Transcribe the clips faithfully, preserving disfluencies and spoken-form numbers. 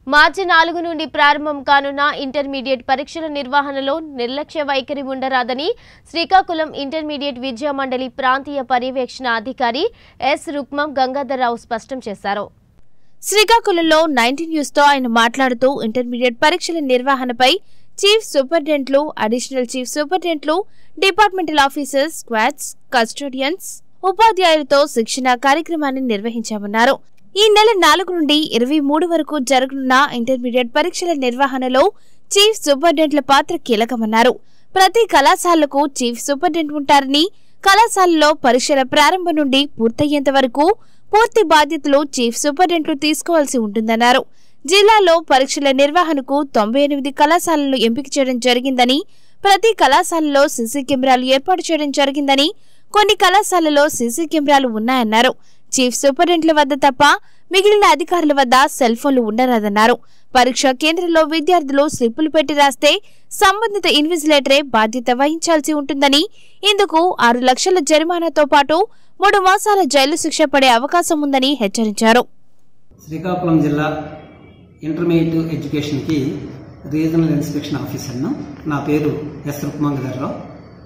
మార్చి నాలుగు నుండి ప్రారంభం కానున్న ఇంటర్మీడియట్ పరీక్షల నిర్వహణలో నిర్లక్ష్య వైఖరి ఉండరాదని శ్రీకాకుళం ఇంటర్మీడియట్ విద్యా మండలి ప్రాంతీయ పర్యవేక్షణ అధికారి ఎస్ రుక్మం గంగాధర్రావు స్పష్టం చేశారు. శ్రీకాకుళంలో నైన్టీన్ న్యూస్ తో ఆయన మాట్లాడుతూ ఇంటర్మీడియట్ పరీక్షల నిర్వహణపై చీఫ్ సూపరింటెండెంట్లు, అడిషనల్ చీఫ్ సూపరింటెండెంట్లు, డిపార్ట్మెంటల్ ఆఫీసర్స్, స్క్వాడ్స్, కస్టోడియన్స్, ఉపాధ్యాయులతో శిక్షణ కార్యక్రమాన్ని నిర్వహించామన్నారు. ఈ నెల నాలుగు నుండి ఇరవై మూడు వరకు జరగనున్న ఇంటర్మీడియట్ పరీక్షల నిర్వహణలో చీఫ్ సూపరింటెండెంట్ల పాత్ర కీలకమన్నారు. ప్రతి కళాశాలకు చీఫ్ సూపరింటెండెంట్ ఉంటారని, కళాశాలలో పరీక్షల ప్రారంభం నుండి పూర్తయ్యేంత వరకు పూర్తి బాధ్యతలు చీఫ్ సూపరింటెండెంట్లు తీసుకోవాల్సి ఉంటుందన్నారు. జిల్లాలో పరీక్షల నిర్వహణకు తొంభై ఎనిమిది కళాశాలలను ఎంపిక చేయడం జరిగిందని, ప్రతి కళాశాలలో సీసీ కెమెరాలు ఏర్పాటు చేయడం జరిగిందని, కొన్ని కళాశాలలో సీసీ కెమెరాలు ఉన్నాయన్నారు. చీఫ్ సూపరింటెండెంట్ల వద్ద తప్ప మిగిలిన అధికారుల వద్ద సెల్ ఫోన్లు ఉండరాదన్నారు. పరీక్షా కేంద్రంలో విద్యార్థులు స్లిప్పులు పెట్టి రాస్తే సంబంధిత ఇన్విజిలేటరే బాధ్యత వహించాల్సి ఉంటుందని, ఇందుకు ఆరు లక్షల జరిమానాతో పాటు మూడు మాసాల జైలు శిక్ష పడే అవకాశం ఉందని హెచ్చరించారు. శ్రీకాకుళం జిల్లా ఇంటర్మీడియట్ ఎడ్యుకేషన్ కి రీజనల్ ఇన్స్పెక్షన్ ఆఫీసర్ను. నా పేరు ఎస్ రుక్మంగధర్రావు.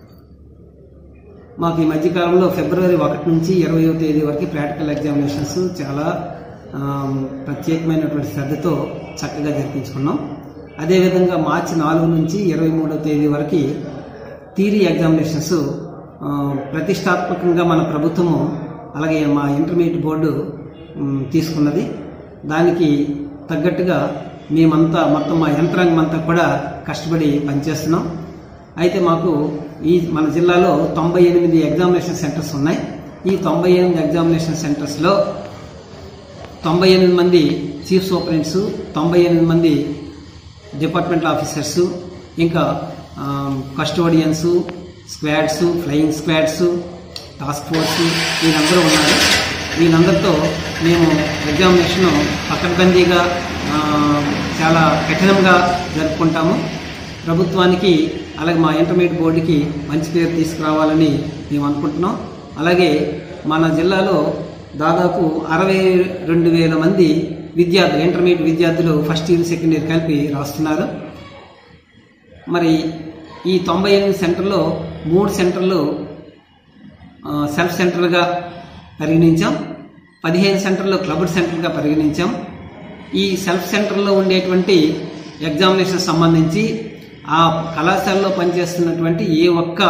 మాకు ఈ మధ్యకాలంలో ఫిబ్రవరి ఒకటి నుంచి ఇరవయో తేదీ వరకు ప్రాక్టికల్ ఎగ్జామినేషన్స్ చాలా ప్రత్యేకమైనటువంటి శ్రద్ధతో చక్కగా జరిపించుకున్నాం. అదేవిధంగా మార్చి నాలుగు నుంచి ఇరవై మూడో తేదీ వరకు థియరీ ఎగ్జామినేషన్స్ ప్రతిష్టాత్మకంగా మన ప్రభుత్వము అలాగే మా ఇంటర్మీడియట్ బోర్డు తీసుకున్నది. దానికి తగ్గట్టుగా మేమంతా మొత్తం మా యంత్రాంగం అంతా కూడా కష్టపడి పనిచేస్తున్నాం. అయితే మాకు ఈ మన జిల్లాలో తొంభై ఎనిమిది ఎగ్జామినేషన్ సెంటర్స్ ఉన్నాయి. ఈ తొంభై ఎనిమిది ఎగ్జామినేషన్ సెంటర్స్లో తొంభై ఎనిమిది మంది చీఫ్ సూపరింటెండెంట్స్, తొంభై ఎనిమిది మంది డిపార్ట్మెంటల్ ఆఫీసర్స్, ఇంకా custodians, squads, flying squads, task force వీళ్ళందరూ ఉన్నారు. వీళ్ళందరితో మేము ఎగ్జామినేషన్ పకడ్బందీగా చాలా కఠినంగా జరుపుకుంటాము. ప్రభుత్వానికి అలాగే మా ఇంటర్మీడియట్ బోర్డుకి మంచి పేరు తీసుకురావాలని మేము అనుకుంటున్నాం. అలాగే మన జిల్లాలో దాదాపు అరవై రెండు వేల మంది విద్యార్థులు ఇంటర్మీడియట్ విద్యార్థులు ఫస్ట్ ఇయర్ సెకండ్ ఇయర్ కలిపి రాస్తున్నారు. మరి ఈ తొంభై ఎనిమిది సెంటర్లో మూడు సెంటర్లు సెల్ఫ్ సెంటర్గా పరిగణించాం, పదిహేను సెంటర్లు క్లబ్డ్ సెంటర్గా పరిగణించాం. ఈ సెల్ఫ్ సెంటర్లో ఉండేటువంటి ఎగ్జామినేషన్ సంబంధించి ఆ కళాశాలలో పనిచేస్తున్నటువంటి ఏ ఒక్క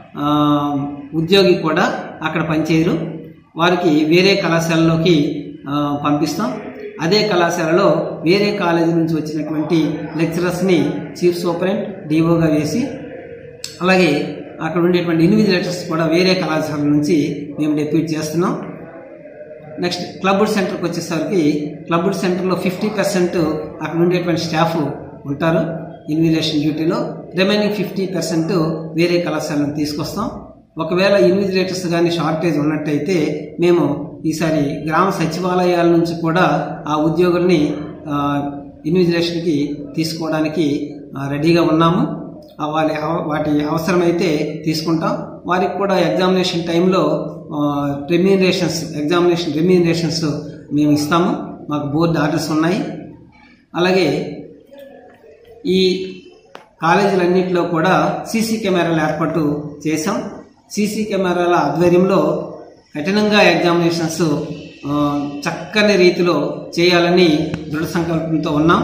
ఉద్యోగి కూడా అక్కడ పనిచేయరు. వారికి వేరే కళాశాలలోకి పంపిస్తాం. అదే కళాశాలలో వేరే కాలేజీ నుంచి వచ్చినటువంటి లెక్చరర్స్ని చీఫ్ సూపరింటెండెంట్ డిఓగా వేసి, అలాగే అక్కడ ఉండేటువంటి ఇన్విజిలేటర్స్ కూడా వేరే కళాశాల నుంచి మేము డెప్యూట్ చేస్తున్నాం. నెక్స్ట్ క్లబ్డ్ సెంటర్కి వచ్చేసరికి క్లబ్డ్ సెంటర్లో ఫిఫ్టీ పర్సెంట్ అక్కడ ఉండేటువంటి స్టాఫ్ ఉంటారు ఇన్విజిలేషన్ డ్యూటీలో. రిమైనింగ్ ఫిఫ్టీ పర్సెంట్ వేరే కళాశాలను తీసుకొస్తాం. ఒకవేళ ఇన్విజిలేటర్స్ కానీ షార్టేజ్ ఉన్నట్టయితే మేము ఈసారి గ్రామ సచివాలయాల నుంచి కూడా ఆ ఉద్యోగుల్ని ఇన్విజిలేషన్కి తీసుకోవడానికి రెడీగా ఉన్నాము. వాళ్ళ వాటి అవసరమైతే తీసుకుంటాం. వారికి కూడా ఎగ్జామినేషన్ టైంలో రెమ్యూనరేషన్స్ ఎగ్జామినేషన్ రెమ్యూనరేషన్స్ మేము ఇస్తాము. మాకు బోర్డు ఆర్డర్స్ ఉన్నాయి. అలాగే ఈ కాలేజీలన్నింటిలో కూడా సీసీ కెమెరాలు ఏర్పాటు చేశాం. సీసీ కెమెరాల ఆధ్వర్యంలో కఠినంగా ఎగ్జామినేషన్స్ చక్కని రీతిలో చేయాలని దృఢ సంకల్పంతో ఉన్నాం.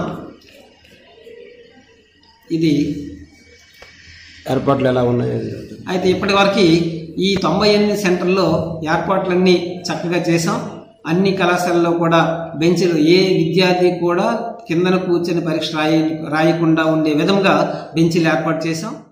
ఇది ఏర్పాట్లు ఎలా ఉన్నాయి? అయితే ఇప్పటి వరకు ఈ తొంభై ఎనిమిది సెంటర్లో ఏర్పాట్లన్నీ చక్కగా చేశాం. అన్ని కళాశాలలో కూడా బెంచ్లు ఏ విద్యార్థి కూడా కిందన కూర్చొని పరీక్ష రాయ రాయకుండా ఉండే విధంగా బెంచ్లు ఏర్పాటు చేశాం.